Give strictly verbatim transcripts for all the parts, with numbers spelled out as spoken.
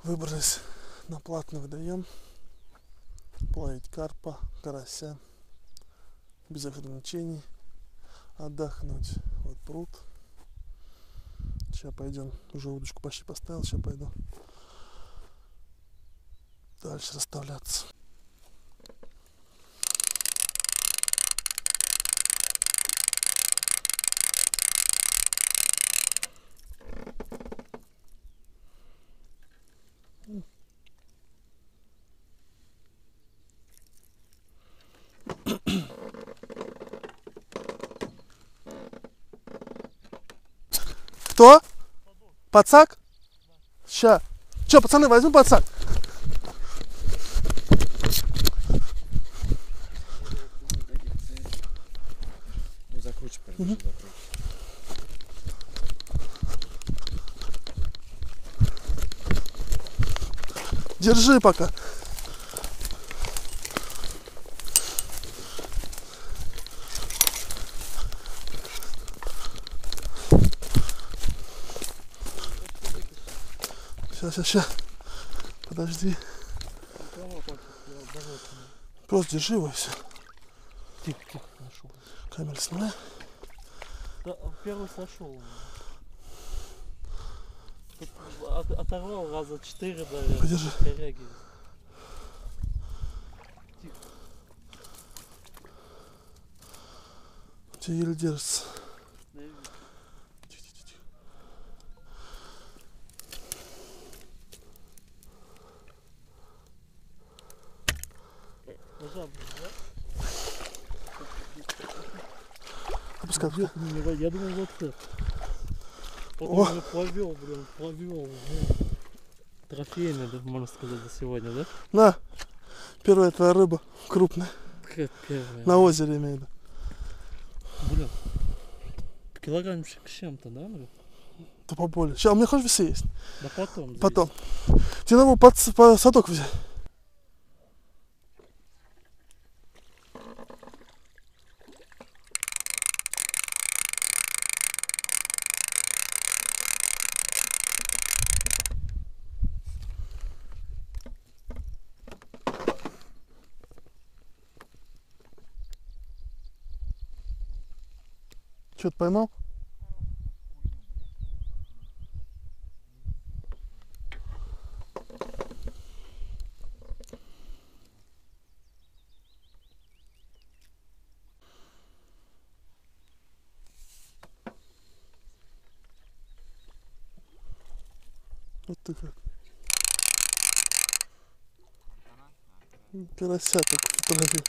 Выбрались на платный водоем половить карпа, карася, без ограничений, отдохнуть. Вот пруд. Сейчас пойдем, уже удочку почти поставил, сейчас пойду дальше расставляться. Кто? Пацак? Ща. Че, пацаны, возьму пацак. Ну, закручивай, угу. Закручивай. Держи пока. Сейчас, сейчас, сейчас. Подожди. Просто держи его и все. Тихо, тихо, нашел. Камеру снимай. Да, первый сошел. От, оторвал раза четыре, наверное. Подержи. Тихо. У тебя еле держится. Да, тихо, тихо, тихо. Нажал, да? Опускай. Я думал, вот это. Потом уже плавел, блин, плавел. Блин. Трофейный, да, можно сказать, за сегодня, да? На, первая твоя рыба, крупная. Какая первая? На озере имею в виду. Блин, килограммчик с чем-то, да? Блин? Да поболее. Сейчас, у меня хоть весы есть. Да потом. Потом. Тебе надо под, под садок взять. Что-то поймал? Вот ты как. Карася такой половил.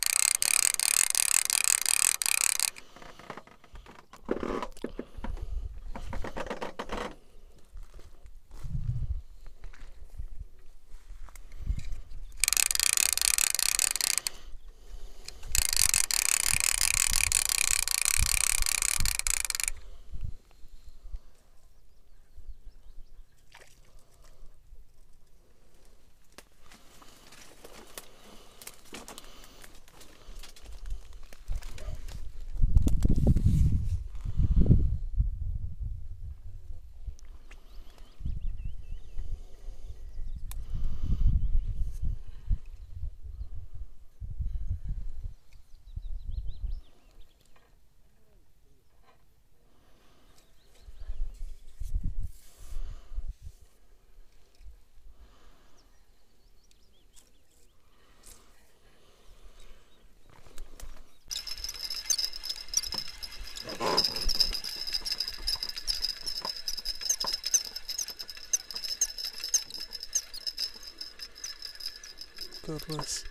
Карась.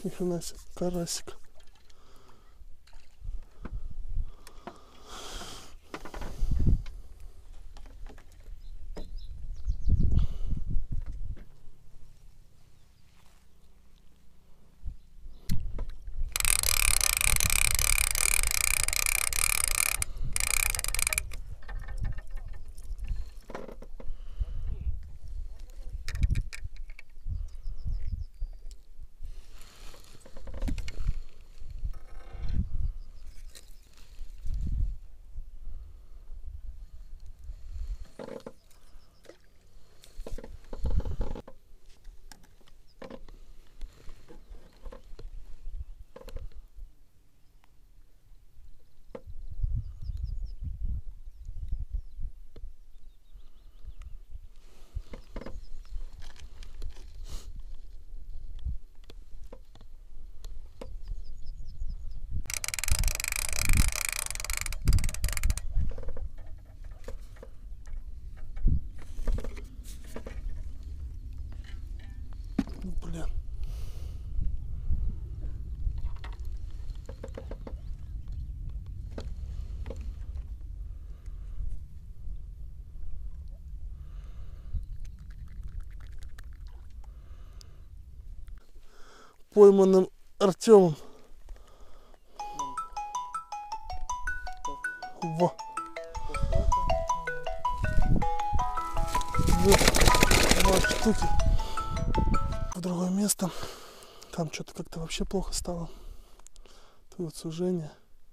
Ни хрена себе, карасик. Блин. Пойманным Артемом. Во. Вот. Два штуки. В другое место. Там что-то как-то вообще плохо стало. Тут вот сужение.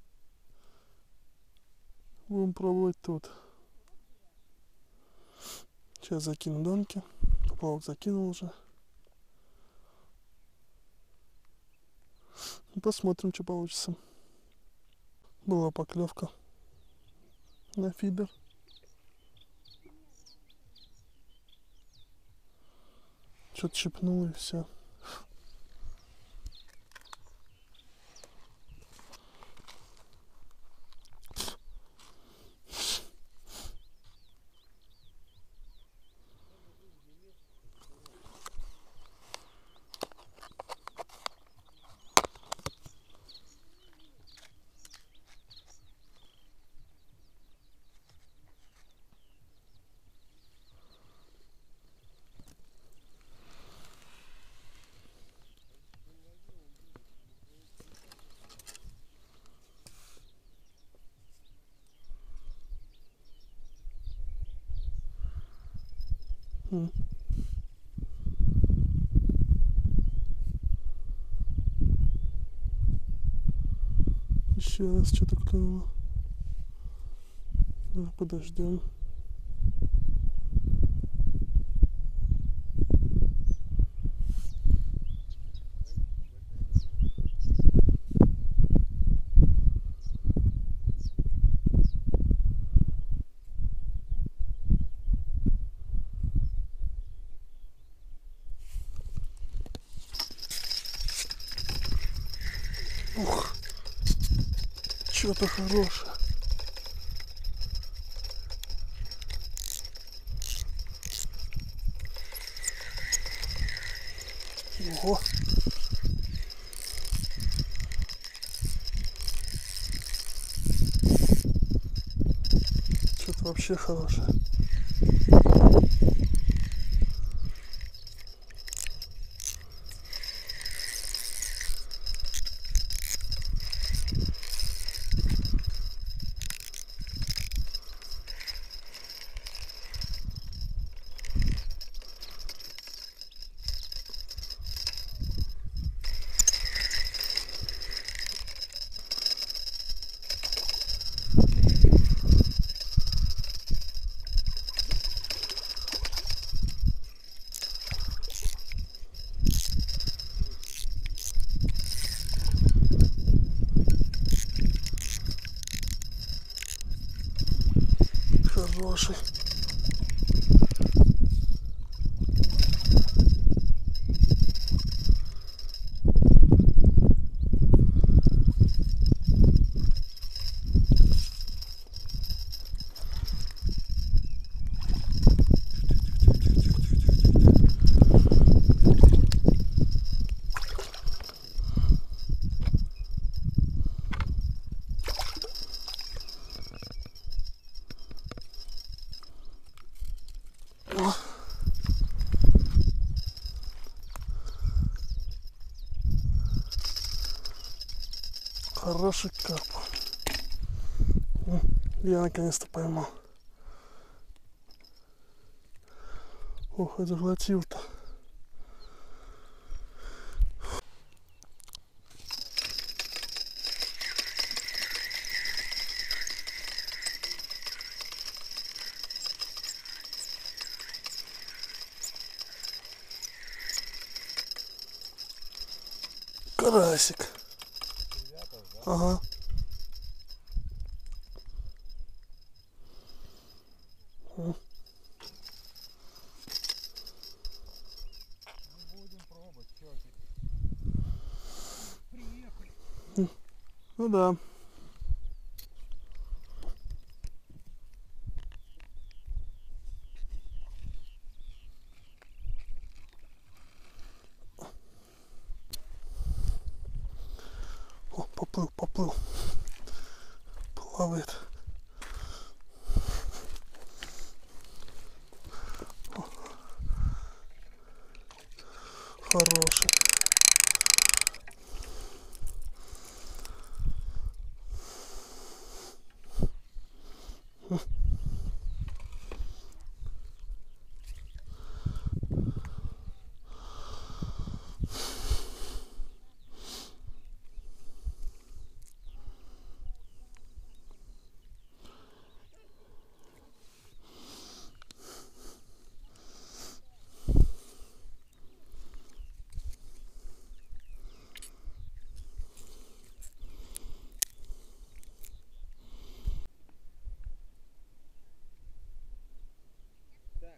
Будем пробовать тут. Сейчас закину донки. Поплавок закинул уже. И посмотрим, что получится. Была поклевка на фидер. Что-то щипнуло и все. М. Еще раз что-то клюнуло. Ну, подождем. Ух, что-то хорошее. Ого. Что-то вообще хорошее. Хороший. Хороший карп. Я наконец-то поймал. Ох, и заглотил-то. Карасик. Ага. М. Будем пробовать, чё ты. Приехали. Ну да. О, поплыл, поплыл. Плавает. О. Хороший. Так.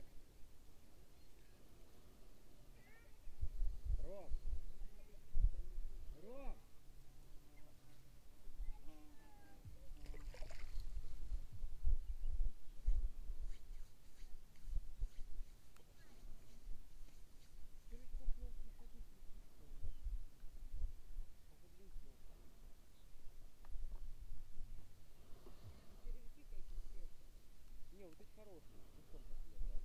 Ром. Ром. Не, вот эти хорошие. Пуском как я брал.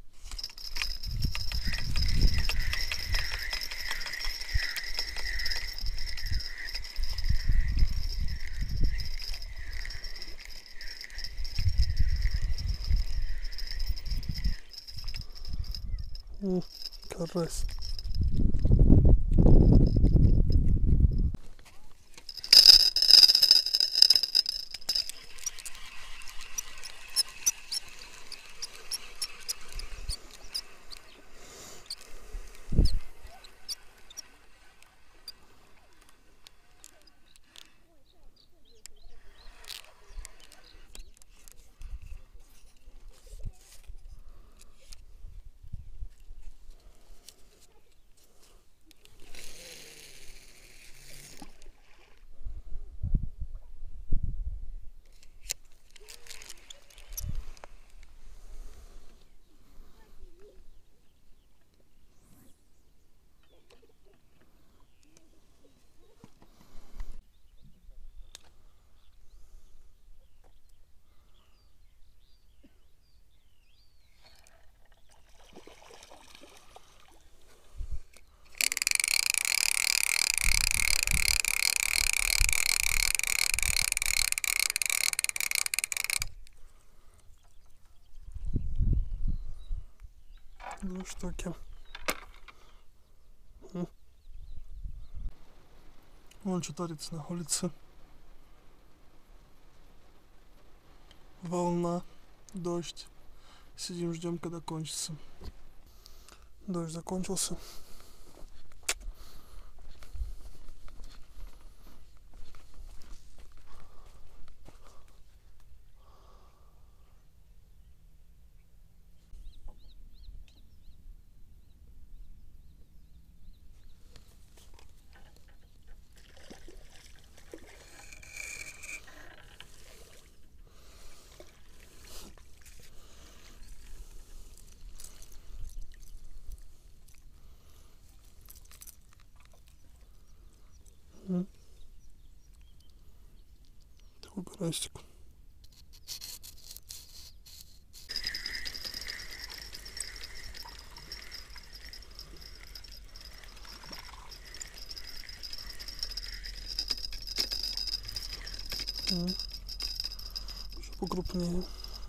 М, Карась. Две штуки. М. Вон что творится на улице. Волна, дождь. Сидим, ждем, когда кончится. Дождь закончился. М. Такой карасик. М. Уже покрупнее.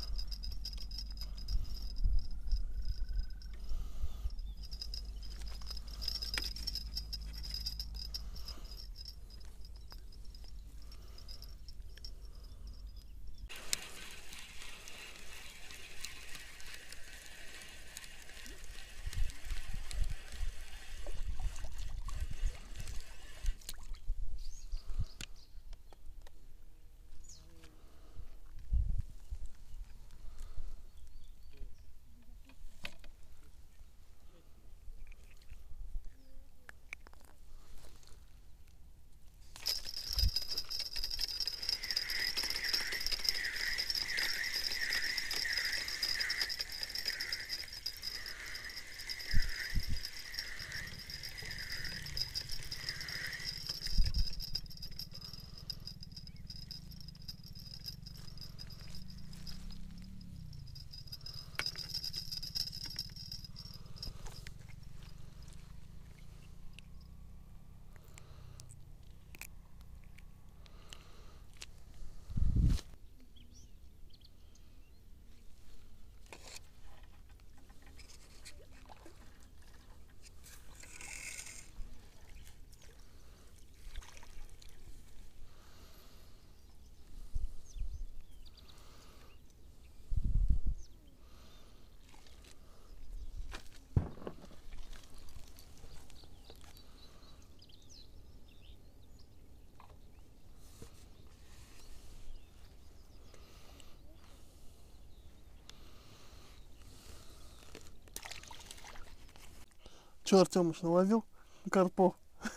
Че, Артемыч, наловил карпов?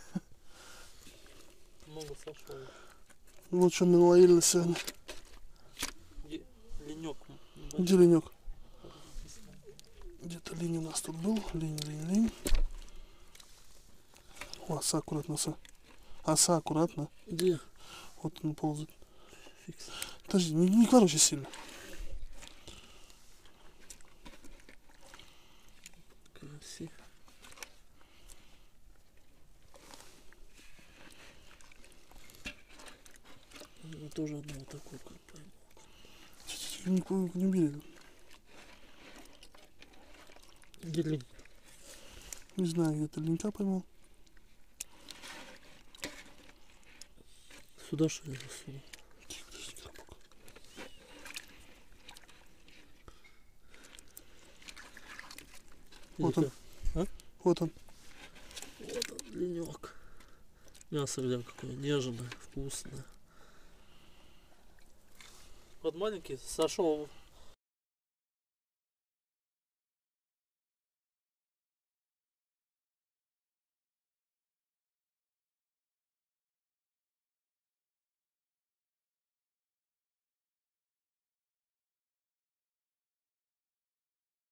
Много сошло. Лучше мы наловили на сегодня. Ленек. Где ленек? Где-то линь у нас тут был. Линь, линь, линь. О, оса аккуратно, оса. Оса аккуратно. Где? Вот он ползает. Фикс. Подожди, не, не короче сильно. Красиво. Я тоже одного такого как поймал. Не, не бери. Где лень? Не знаю, где-то линька поймал. Сюда что ли? Сюда. Вот Или он. как? Вот он. Вот он, ленек. Мясо, глянь, какое нежное, вкусное. Вот маленький сошел